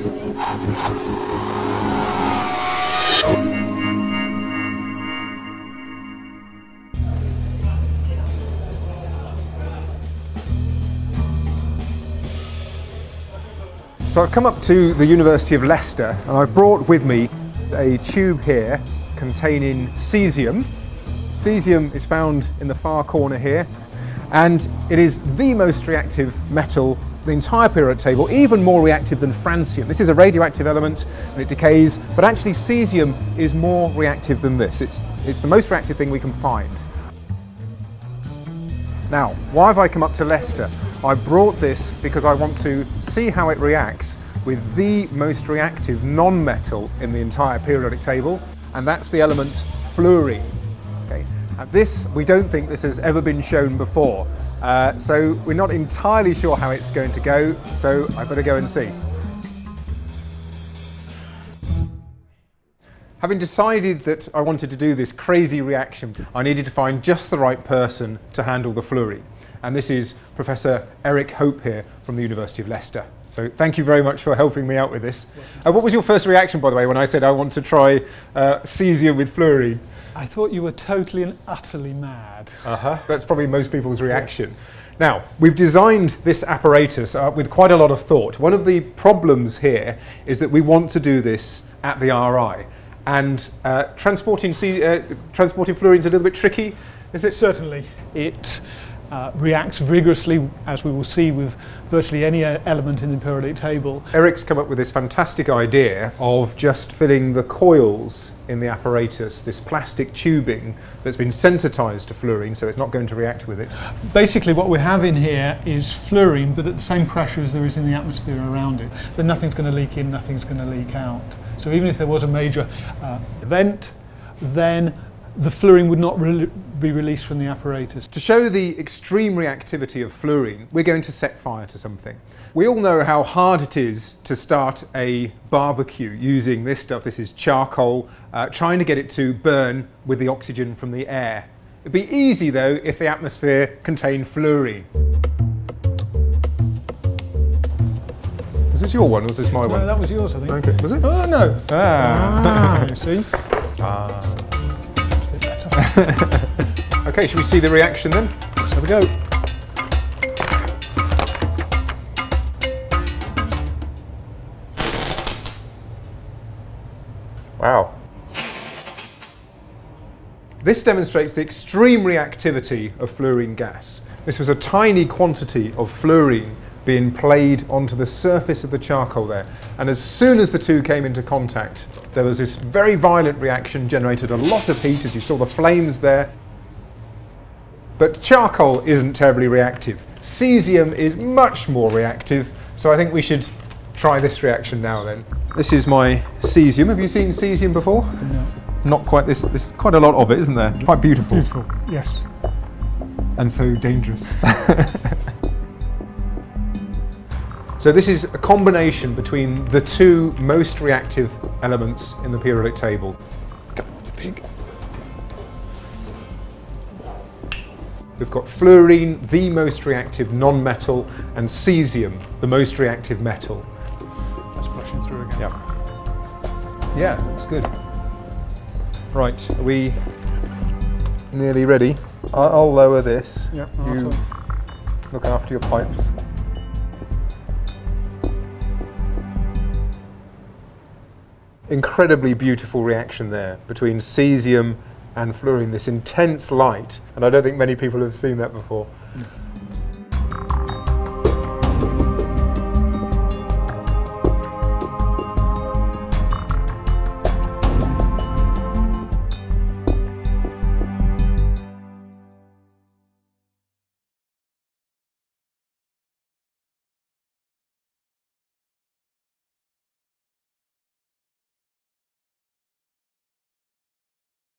So I've come up to the University of Leicester and I've brought with me a tube here containing caesium. Caesium is found in the far corner here, and it is the most reactive metal in the entire periodic table, even more reactive than francium. This is a radioactive element and it decays, but actually caesium is more reactive than this. It's the most reactive thing we can find. Now, why have I come up to Leicester? I brought this because I want to see how it reacts with the most reactive non-metal in the entire periodic table, and that's the element fluorine. Okay. And this, we don't think this has ever been shown before, so we're not entirely sure how it's going to go, so I better go and see. Having decided that I wanted to do this crazy reaction, I needed to find just the right person to handle the fluorine. And this is Professor Eric Hope here from the University of Leicester. So thank you very much for helping me out with this. What was your first reaction, by the way, when I said I want to try caesium with fluorine? I thought you were totally and utterly mad. That's probably most people's reaction. Now, we've designed this apparatus with quite a lot of thought. One of the problems here is that we want to do this at the RI. And transporting fluorine is a little bit tricky, is it? Certainly. It reacts vigorously, as we will see, with virtually any element in the periodic table. Eric's come up with this fantastic idea of just filling the coils in the apparatus, this plastic tubing that's been sensitized to fluorine, so it's not going to react with it. Basically what we have in here is fluorine, but at the same pressure as there is in the atmosphere around it. Then nothing's going to leak in, nothing's going to leak out. So even if there was a major event, then the fluorine would not be released from the apparatus. To show the extreme reactivity of fluorine, we're going to set fire to something. We all know how hard it is to start a barbecue using this stuff. This is charcoal, trying to get it to burn with the oxygen from the air. It'd be easy though if the atmosphere contained fluorine. Was this your one or was this my one? No, that was yours, I think. Okay. Was it? Oh, no. You see? Okay, should we see the reaction then? Let's have a go. Wow. This demonstrates the extreme reactivity of fluorine gas. This was a tiny quantity of fluorine being played onto the surface of the charcoal there. And as soon as the two came into contact, there was this very violent reaction, generated a lot of heat, as you saw the flames there. But charcoal isn't terribly reactive. Caesium is much more reactive, so I think we should try this reaction now then. This is my caesium. Have you seen caesium before? No. Not quite this. There's quite a lot of it, isn't there? Quite beautiful. Beautiful, yes. And so dangerous. So this is a combination between the two most reactive elements in the periodic table. Come on, you pig. We've got fluorine, the most reactive non-metal, and caesium, the most reactive metal. That's flushing through again. Yeah, looks good. Right, are we nearly ready? I'll lower this. Yep, you look after your pipes. Incredibly beautiful reaction there between caesium and fluorine, this intense light, and I don't think many people have seen that before.